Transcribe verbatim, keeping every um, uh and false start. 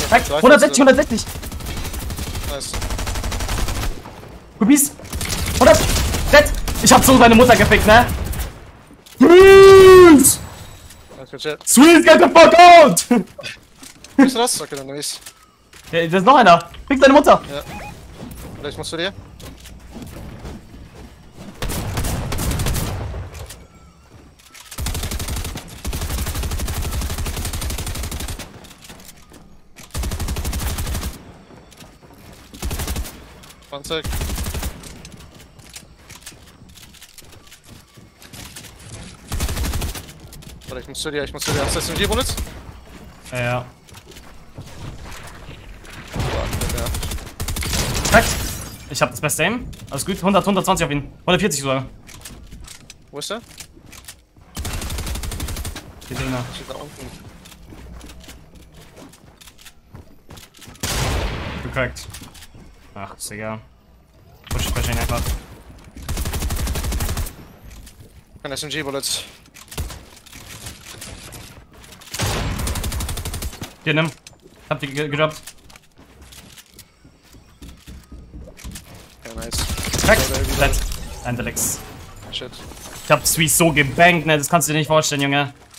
hundertsechzig, hundertsechzig. Nice. Rubis. hundert. Dead. Ich hab so seine Mutter gefickt, ne? Sweeze! Sweeze, get the fuck out! Bist du das? Okay, dann nice. Ja, da ist noch einer. Fick deine Mutter. Ja. Vielleicht musst du dir. zwanzig. Warte, ich muss zu dir, ich muss zu dir. Hast du S M G-Bullets? Ja, ja. Ja. Ich hab das beste Aim. Alles gut. hundert, hundertzwanzig auf ihn. hundertvierzig sogar. Wo ist der? Die Dinger. Steht da unten. Gecrackt. Ach, ist egal. Push, push ihn einfach. Keine S M G-Bullets. Hier, nimm. Hab die gedroppt. Ja, nice. Letshe. Andilex. Shit. Ich hab Sweeze so gebankt, ne? Das kannst du dir nicht vorstellen, Junge.